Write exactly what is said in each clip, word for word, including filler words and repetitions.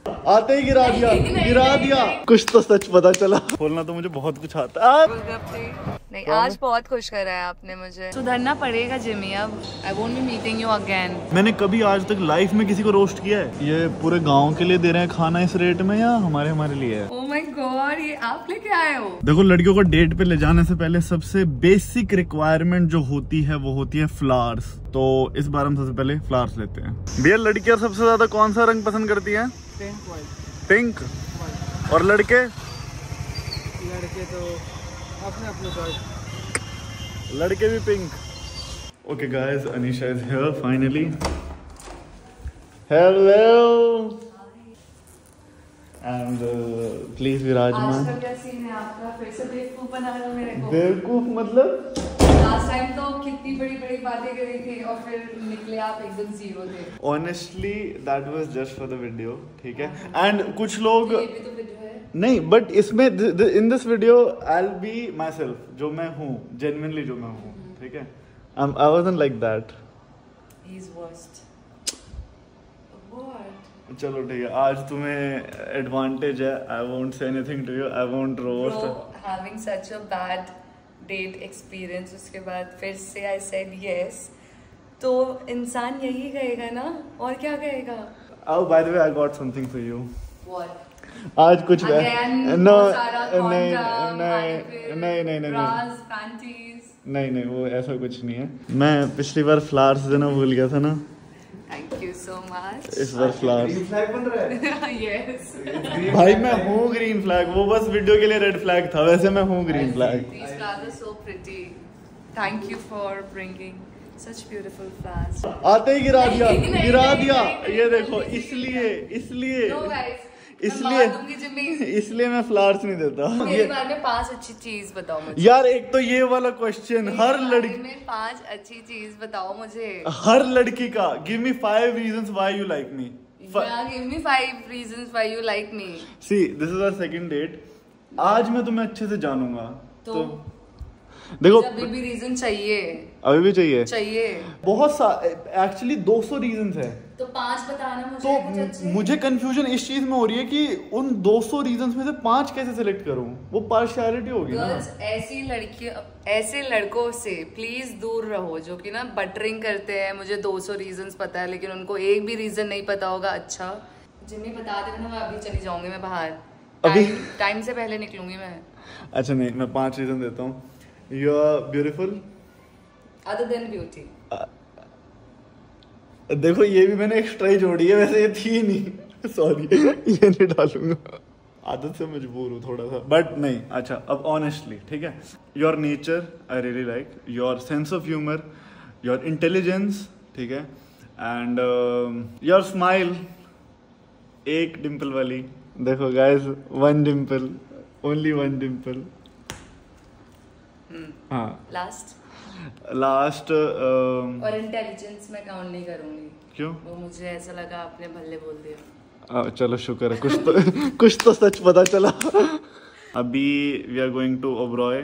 आते ही गिरा दिया गिरा दिया। कुछ तो सच पता चला। खोलना तो मुझे बहुत कुछ आता है। नहीं, आज बहुत खुश करा है आपने मुझे। सुधरना पड़ेगा जिमी, अब I won't be meeting you again. मैंने कभी आज तक लाइफ में किसी को रोस्ट किया है? ये पूरे गांव के लिए दे रहे हैं खाना इस रेट में या हमारे हमारे लिए है? ओह माय गॉड, ये आप लेके आए हो? देखो, लड़कियों को डेट पे ले जाने से पहले सबसे बेसिक रिक्वायरमेंट जो होती है वो होती है फ्लावर्स। तो इस बार हम सबसे पहले फ्लावर्स लेते हैं। भैया, लड़कियां सबसे ज्यादा कौन सा रंग पसंद करती हैं? पिंक। और लड़के? लड़के तो अपने अपने चॉइस। लड़के भी pink. Okay guys, Anisha is here finally. Hello and please विराजमान। आज का क्या सीन है आपका? फिर से बेवकूफ बना रहे हो मेरे को। बेवकूफ मतलब? लास्ट टाइम तो कितनी बड़ी बड़ी बातें करी थी और फिर निकले आप एकदम जीरो थे। Honestly that was just for the video, ठीक है? एंड कुछ लोग ये भी तो वीडियो है। नहीं, बट इसमें in this video I will be myself, जो मैं हूँ, जेन्युइनली जो मैं हूँ, ठीक है? I wasn't like that. He is worst. What? चलो ठीक है, आज तुम्हें एडवांटेज है। I won't say anything to you, I won't roast. Having such a bad date experience, उसके बाद फिर से आई सेड यस, तो इंसान यही कहेगा ना, और क्या कहेगा? Oh, by the way, I got something for you. What? आज कुछ नो Again, नहीं सारा नहीं condom, नहीं hyper, नहीं नहीं नहीं bras, panties. नहीं नहीं वो ऐसा कुछ नहीं है। मैं पिछली बार फ्लावर्स देना भूल गया था ना। Thank you so much. इस बार फ्लावर्स फ्लैग बन रहा है। Yes. भाई मैं हूँ ग्रीन फ्लैग, वो बस वीडियो के लिए रेड फ्लैग था, वैसे मैं हूँ green flag. These flowers are so pretty. Thank you for bringing such beautiful flowers. आते ही गिरा दिया नहीं, नहीं, गिरा नहीं, दिया। नहीं, नहीं, ये नहीं, देखो, नहीं, इसलिए इसलिए No guys. इसलिए मैं दूंगी जिम्मी। इसलिए मैं फ्लावर्स नहीं देता। मेरे बारे में पांच अच्छी चीज बताओ मुझे। यार, एक तो ये वाला क्वेश्चन हर मेरे लड़की बारे में पांच अच्छी चीज बताओ मुझे। हर लड़की का, give me five reasons why you like me. Yeah, give me five reasons why you like me. See this is our second date. आज मैं तुम्हें अच्छे से जानूंगा। तो, तो देखो, अभी भी रीजन चाहिए। अभी भी चाहिए चाहिए बहुत सा। एक्चुअली दो सौ रीजंस है। तो पांच बताना मुझे। तो कुछ अच्छे। मुझे कंफ्यूजन इस चीज में हो रही है कि उन दो सौ रीजंस में से पांच कैसे सिलेक्ट करूं? वो पार्शियलिटी होगी ना। गर्ल्स, ऐसी लड़कियों, ऐसे लड़कों से प्लीज दूर रहो जो कि ना बटरिंग करते हैं। मुझे दो सौ रीजंस पता है लेकिन उनको एक भी रीजन नहीं पता होगा। अच्छा जिम्मी बता दे ना, मैं अभी चली जाऊंगी, मैं बाहर अभी टाइम से पहले निकलूंगी मैं। अच्छा नहीं, मैं पांच रीजन देता हूँ। You are beautiful other than beauty. देखो, ये भी मैंने एक्स्ट्रा ही जोड़ी है, वैसे ये थी नहीं। सॉरी, ये नहीं डालूंगा, आदत से मजबूर हूँ थोड़ा सा, बट नहीं। अच्छा, अब ऑनेस्टली, ठीक है? Your nature I really like, your sense of humour, your intelligence, ठीक है? एंड योर स्माइल, एक डिम्पल वाली। देखो guys, one dimple, only one dimple. हाँ, लास्ट लास्ट और इंटेलिजेंस मैं काउंट नहीं करूंगी। क्यों? वो मुझे ऐसा लगा आपने भल्ले बोल दिया। आ, चलो शुक्र है, कुछ तो कुछ तो सच पता चला। अभी we are going to Oberoi.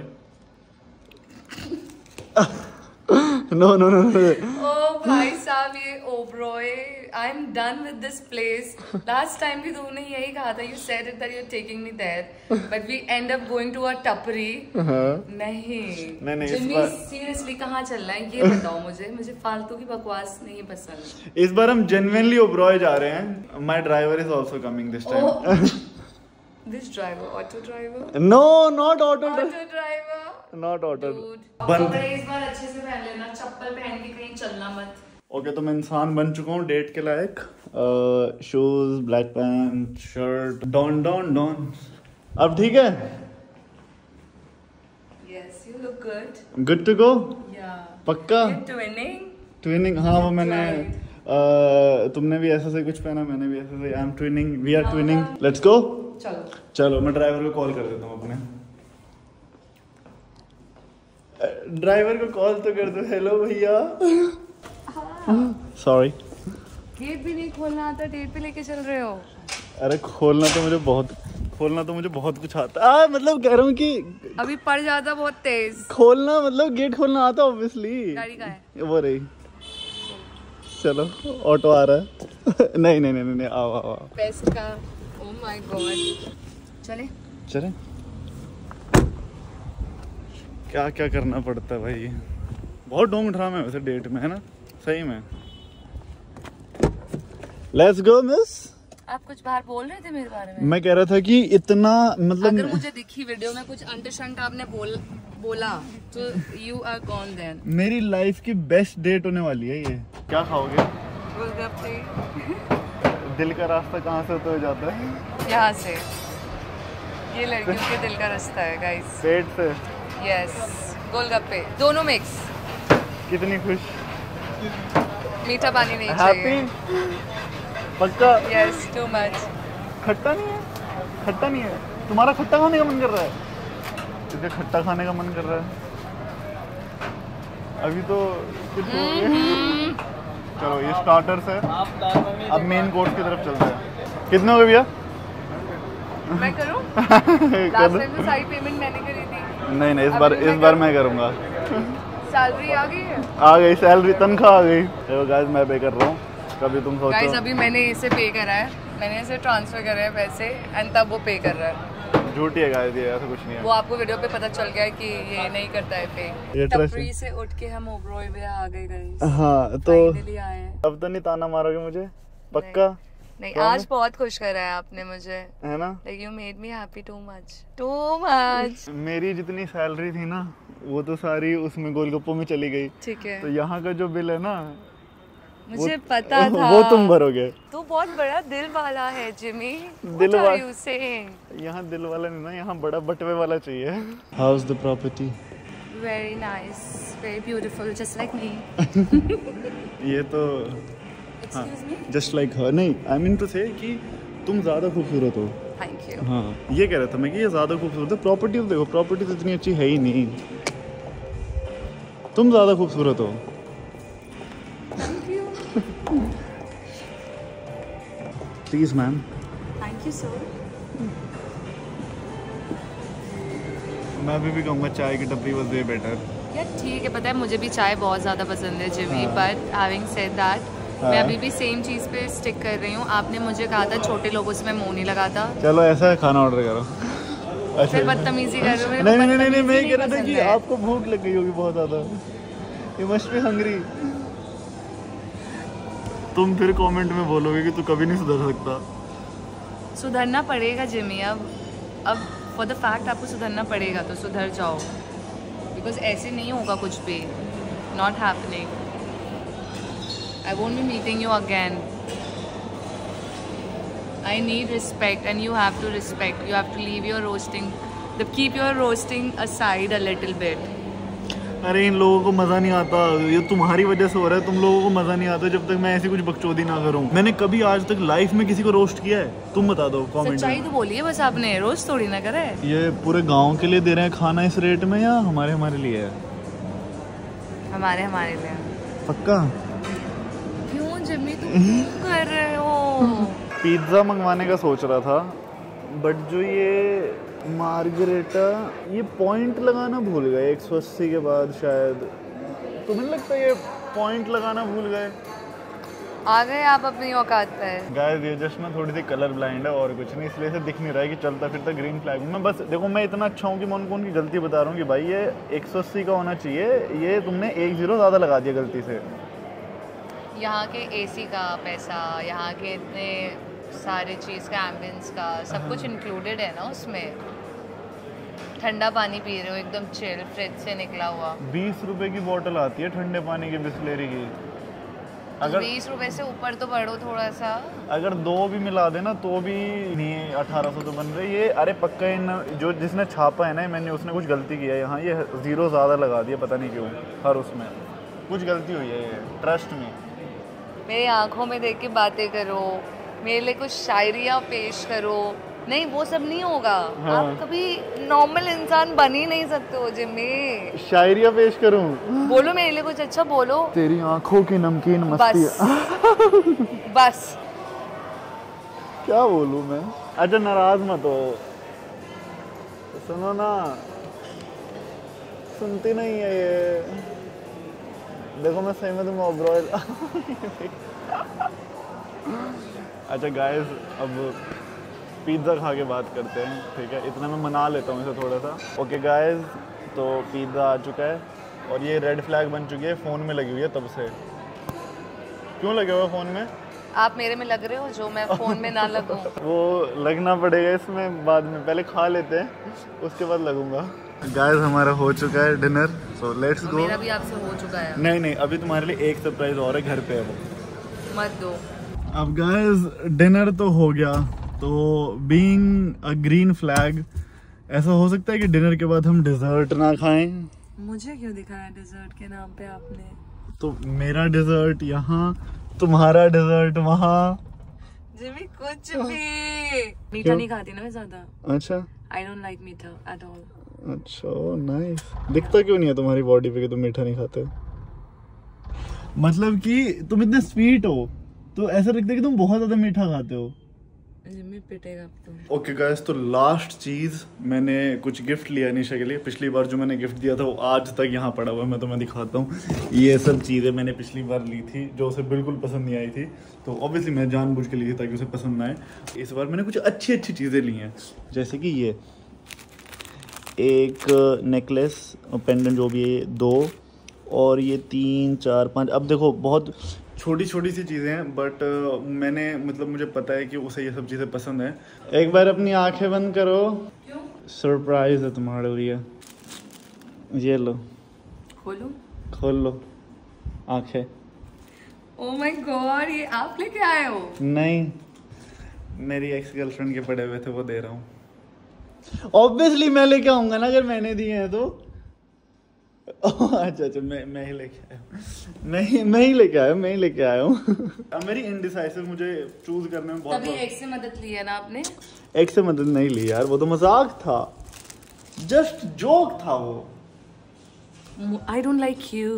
No no no ओ भाई साहब, ये Oberoi, I am done with this place. Last time भी तुमने यही कहा था, you said it that you are taking me there, but we end up going to a टपरी। नहीं नहीं नहीं, जिम्मी, इस बार सीरियसली कहाँ चलना है ये बताओ मुझे। मुझे फालतू की बकवास नहीं पसंद। इस बार हम जेन्युइनली ओबरॉय जा रहे हैं। My driver is also coming this time. This driver, auto driver? No, not auto auto driver, not auto. बंद। इस बार अच्छे से पहन लेना, चप्पल पहन के कहीं चलना मत। ओके, तो मैं इंसान बन चुका हूँ डेट के लायक। शूज, ब्लैक पैंट, शर्ट, डॉन डॉन डॉन। अब ठीक है? Yes, you look good. Good to go? या पक्का? ट्विनिंग? ट्विनिंग, हाँ वो मैंने Right. uh, तुमने भी ऐसा से कुछ पहना, मैंने भी ऐसा से। I am twinning, we are twinning, let's go. चलो चलो, मैं ड्राइवर को कॉल कर देता हूँ अपने। ड्राइवर को कॉल तो कर दो। हेलो भैया। सॉरी, गेट भी नहीं खोलना आता, डेट पे लेके चल रहे हो? अरे खोलना तो मुझे बहुत खोलना तो मुझे बहुत कुछ आता है। मतलब कह रहा हूँ कि अभी पड़ जाता बहुत तेज। खोलना, मतलब गेट खोलना आता ऑब्वियसली। गाड़ी कहाँ है? वो रही। चलो ऑटो आ रहा है। नहीं नहीं नहीं नहीं आओ आओ आओ। बेस्ट का ओह माय गॉड। चले चले क्या क्या करना पड़ता है भाई, बहुत ढोंग ड्रामा है वैसे डेट में, है ना सही में। Let's go miss. आप कुछ बाहर बोल रहे थे मेरे बारे में? मैं कह रहा था कि इतना मतलब अगर मुझे दिखी वीडियो में कुछ अंटशंट आपने बोल बोला तो यू आर गॉन देन। मेरी लाइफ की बेस्ट डेट होने वाली है ये। क्या खाओगे? गोलगप्पे। दिल का रास्ता कहाँ से तो जाता है? यहाँ से। ये लड़कियों के दिल का रास्ता है गाइस। पेट से। यस गोलगप्पे दोनों मिक्स। कितनी खुश। मीठा पानी नहीं चाहिए। हैप्पी पक्का? Yes too much. खट्टा नहीं है? खट्टा नहीं है? तुम्हारा खट्टा खाने का मन कर रहा है? तुझे खट्टा खाने का मन कर रहा है? अभी तो कुछ हो गया। चलो ये स्टार्टर्स है, अब मेन कोर्स की तरफ चलते हैं। कितने हो गए भैया? मैं करूं? लास्ट टाइम तो सारी पेमेंट मैंने करी थी। नहीं नहीं इस बार इस बार मैं करूंगा। सैलरी आ गई है? आ गई सैलरी, तनख्वाह आ गई। चलो गाइस मैं पे कर रहा हूँ, कभी तुम सोचो। गाइस अभी मैंने इसे पे करा है, मैंने इसे ट्रांसफर करा है पैसे एंड तब वो पे कर रहा है। झूठी है गाइस ये, ऐसा कुछ नहीं है। वो आपको वीडियो पे पता चल गया है कि ये नहीं करता है पे। ये ट्रस्ट टपरी से उठ के हम ओबरॉय पे आ गए गाइस। हाँ तो फाइनली आए हैं। अब तो नहीं ताना मारोगे मुझे पक्का? नहीं आज बहुत खुश करा है आपने मुझे, है ना? Like you made me happy too much too much. मेरी जितनी सैलरी थी ना वो तो सारी उसमें गोलगप्पों में चली गई। ठीक है तो यहाँ का जो बिल है ना मुझे वो, पता था वो तुम भरोगे। तू बहुत बड़ा दिल वाला है जिमी। दिल What are वाला- you saying? यहाँ दिल वाला नहीं ना, यहाँ बड़ा बटवे वाला चाहिए। How is the property? Very nice, very beautiful, just like me. ये तो Excuse me? Just like her. नहीं आई मीन टू से कि तुम ज्यादा खूबसूरत हो। Thank you. हाँ ये कह रहा था मैं कि ये ज्यादा खूबसूरत है। प्रॉपर्टी तो देखो, प्रॉपर्टी तो इतनी अच्छी है ही नहीं, तुम ज्यादा खूबसूरत हो। Thank you. Please ma'am. Thank you, sir. मैं अभी भी कहूँगा चाय की टपरी वाज वे बेटर। यार ठीक है, पता है मुझे भी चाय बहुत ज़्यादा पसंद है Jimmy, but having said that मैं अभी भी सेम चीज़ पे स्टिक कर रही हूँ। आपने मुझे कहा था छोटे लोगों से मैं मुंह नहीं लगाता। चलो ऐसा है, खाना ऑर्डर करो। अच्छा फिर बदतमीजी कर रहे हो। मेरे को नहीं नहीं नहीं नहीं बदतमीजी मैं कह रहा था पसंद कि है। आपको भूख लग गई होगी बहुत ज्यादा। You must be hungry. तुम फिर कमेंट में बोलोगे कि तू कभी नहीं सुधर सकता। सुधरना पड़ेगा जिमी, अब अब फॉर द फैक्ट आपको सुधरना पड़ेगा तो सुधर जाओ, बिकॉज ऐसे नहीं होगा कुछ भी। Not happening. I won't be meeting you again. I need respect and you have to respect. You have to leave your roasting, the keep your roasting aside a little bit. अरे इन लोगों को मजा नहीं आता, ये तुम्हारी वजह से हो रहा है। तुम लोगों को मजा नहीं आता जब तक मैं ऐसी कुछ बकचोदी ना करूं। मैंने कभी आज तक लाइफ में किसी को रोस्ट किया है? तुम बता दो कमेंट सच्चाई में। तो बोलिए बस, आपने रोस्ट थोड़ी ना करा है। ये पूरे गांव के लिए दे रहे हैं खाना इस रेट में या हमारे हमारे लिए है? हमारे हमारे लिए। पक्का? क्यों जिम्मी तुम क्यों कर रहे हो? पिज्ज़ा मंगवाने का सोच रहा था, बट जो ये मार्गरेटा ये पॉइंट लगाना भूल गए एक सौ अस्सी के बाद शायद। तुम्हें लगता है ये पॉइंट लगाना भूल गए? आ गए आप अपनी औकात पे। गाइस ये जस्ट ना थोड़ी सी कलर ब्लाइंड है और कुछ नहीं, इसलिए से दिख नहीं रहा है कि चलता फिरता ग्रीन फ्लैग। मैं बस देखो मैं इतना अच्छा हूँ कि मैं उनको उनकी गलती बता रहा हूँ कि भाई ये एक सौ अस्सी का होना चाहिए, ये तुमने एक जीरो ज़्यादा लगा दिया गलती से। यहाँ के एसी का पैसा, यहाँ के इतने सारे चीज़ का, एम्बियंस का, सब कुछ इंक्लूडेड है ना उसमें। ठंडा पानी पी रहे हो एकदम चिल, फ्रिज से निकला हुआ। बीस रुपए की बोतल आती है ठंडे पानी की बिस्लेरी की। अगर बीस रुपए से ऊपर तो बढ़ो थोड़ा सा। अगर दो भी मिला देना तो भी नहीं, अठारह सौ तो बन रही है। अरे पक्का इन जो जिसने छापा है ना मैंने, उसने कुछ गलती किया है यहाँ, ये ज़ीरो ज़्यादा लगा दिया, पता नहीं क्यों। हर उसमें कुछ गलती हुई है, ये ट्रस्ट में। मेरी आंखों में देख के बातें करो, मेरे लिए कुछ शायरियाँ पेश करो। नहीं वो सब नहीं होगा। हाँ। आप कभी नॉर्मल इंसान बन ही नहीं सकते हो जिम्मी। शायरिया पेश करूं? बोलो मेरे लिए कुछ अच्छा बोलो। तेरी आंखों की नमकीन मस्ती। बस बस क्या बोलूं मैं? अच्छा नाराज मत हो, सुनो ना, सुनती नहीं है ये। देखो मैं सही में तुम्हें ओबरॉय अच्छा गाइस, अब पिज़्ज़ा खा के बात करते हैं, ठीक है? इतना मैं मना लेता हूँ इसे थोड़ा सा। ओके गाइस, तो पिज़्ज़ा आ चुका है और ये रेड फ्लैग बन चुकी है, फ़ोन में लगी हुई है तब से। क्यों लगे हुए फ़ोन में? आप मेरे में लग रहे हो जो मैं फोन में ना लगूं। वो लगना पड़ेगा इसमें बाद में, पहले खा लेते हैं उसके बाद लगूंगा। गाइस हमारा हो चुका है डिनर, सो लेट्स गो। मेरा भी आपसे हो चुका है। नहीं नहीं, अभी तुम्हारे लिए एक सरप्राइज और है, घर पे है वो, मत दो। अब गाइस डिनर तो हो गया, तो बीइंग अ ग्रीन फ्लैग ऐसा हो सकता है कि डिनर के बाद हम डिजर्ट ना खाएं। मुझे क्यों दिखाया डिजर्ट के नाम पे आपने? तो मेरा डिजर्ट यहाँ, तुम्हारा डिजर्ट वहाँ। जिमी कुछ भी मीठा नहीं खाती ना मैं ज्यादा। अच्छा, आई डोंट लाइक मीठा एट ऑल। अच्छा नाइस। दिखता क्यों नहीं है तुम्हारी बॉडी पे कि तुम मीठा नहीं खाते? मतलब कि तुम इतने स्वीट हो तो ऐसा लगता है कि तुम बहुत ज्यादा मीठा खाते हो। जिमी पिटेगा तुम। ओके गाइस, तो लास्ट चीज, मैंने कुछ गिफ्ट लिया निशा के लिए। पिछली बार जो मैंने गिफ्ट दिया था वो आज तक यहाँ पड़ा हुआ है, मैं तुम्हें दिखाता हूँ। ये सब चीज़ें मैंने पिछली बार ली थी जो उसे बिल्कुल पसंद नहीं आई थी, तो ऑब्वियसली मैं जानबूझ के ली थी ताकि उसे पसंद ना आए। इस बार मैंने कुछ अच्छी अच्छी चीज़ें ली हैं, जैसे कि ये एक नेकलेस पेंडेंट जो भी है, दो, और ये तीन चार पाँच। अब देखो बहुत छोटी छोटी सी चीज़ें हैं, बट uh, मैंने मतलब मुझे पता है कि उसे ये सब चीज़ें पसंद है। एक बार अपनी आंखें बंद करो। क्यों? सरप्राइज है तुम्हारे लिए, ये लो। खोलो। खोल लो आंखें। ओह माय गॉड, ये आप लेके आए हो? नहीं, मेरी एक्स गर्लफ्रेंड के पड़े हुए थे, वो दे रहा हूँ। ऑब्वियसली मैं लेके आऊंगा ना, अगर मैंने दिए हैं तो। अच्छा अच्छा, मैं मैं ही लेके आया हूँ, मैं ही मैं ही लेके आया मैं ही लेके आया हूँ। अब मेरी इनडिसाइसिव, मुझे चूज करने में बहुत। तभी एक से मदद ली है ना आपने? एक से मदद नहीं ली यार, वो तो मजाक था, जस्ट जोक था वो। I don't like you.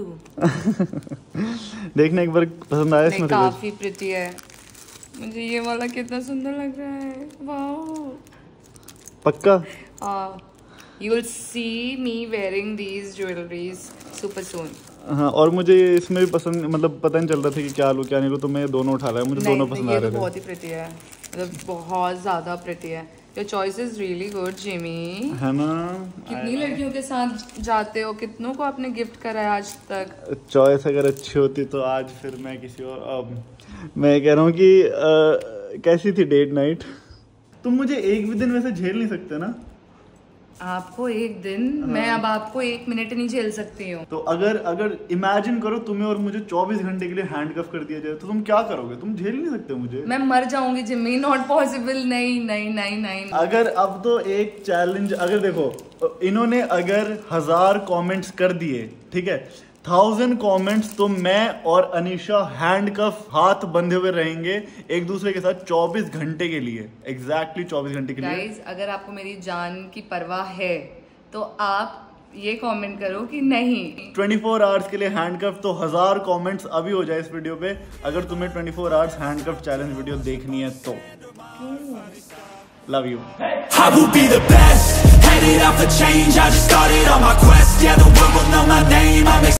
देखना एक बार पसंद आया इसमें? काफी प्रिटी है, मुझे ये वाला कितना सुंदर लग रहा है। वाओ, पक्का? हाँ, you will see me wearing these jewelries super soon. हाँ, और मुझे इसमें भी पसंद, मतलब पता नहीं चल रहा था कि क्या लूँ क्या नहीं लूँ, तो मैं दोनों उठा लाया, मुझे नहीं, दोनों पसंद आ रहे थे। बहुत ही प्रिटी है, मतलब बहुत ज्यादा प्रिटी है। Your choice is really good, Jimmy. है ना? कितनी लड़कियों के साथ जाते हो, कितनों को आपने गिफ्ट करा है आज तक? चॉइस अगर अच्छी होती तो आज फिर मैं किसी और। अब मैं कह रहा हूँ कि आ, कैसी थी डेट नाइट? तुम मुझे एक भी दिन वैसे झेल नहीं सकते ना? आपको एक दिन? हाँ। मैं अब आपको एक मिनट नहीं झेल सकती हूँ। तो अगर अगर इमेजिन करो तुम्हें और मुझे चौबीस घंटे के लिए हैंडकफ कर दिया जाए तो तुम क्या करोगे? तुम झेल नहीं सकते मुझे? मैं मर जाऊंगी जिम्मी, नॉट पॉसिबल। नहीं नहीं नहीं नहीं। अगर अब तो एक चैलेंज, अगर देखो इन्होंने अगर हजार कमेंट्स कर दिए, ठीक है, थाउजेंड कमेंट्स, तो मैं और अनीशा हैंडकफ हाथ बंधे हुए रहेंगे एक दूसरे के साथ चौबीस घंटे के लिए, एग्जैक्टली चौबीस घंटे के लिए। गाइस, अगर आपको मेरी जान की परवाह है तो आप ये कमेंट करो कि नहीं। चौबीस आवर्स के लिए हैंडकफ, तो हजार कमेंट्स अभी हो जाए इस वीडियो पे अगर तुम्हें चौबीस आवर्स हैंडकफ चैलेंज वीडियो देखनी है तो। Love you. I will be the best, headed out for change, I just started on my quest, yeah the world will know my name, I'm